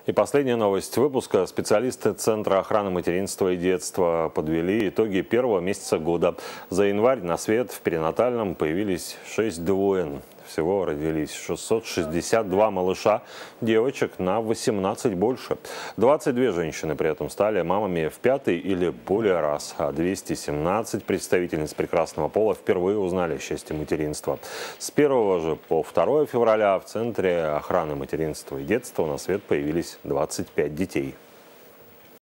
И последняя новость выпуска. Специалисты Центра охраны материнства и детства подвели итоги первого месяца года. За январь на свет в перинатальном появились 6 двоен. Всего родились 662 малыша, девочек на 18 больше. 22 женщины при этом стали мамами в 5-й или более раз, а 217 представительниц прекрасного пола впервые узнали о счастье материнства. С 1 же по 2 февраля в Центре охраны материнства и детства на свет появились 25 детей.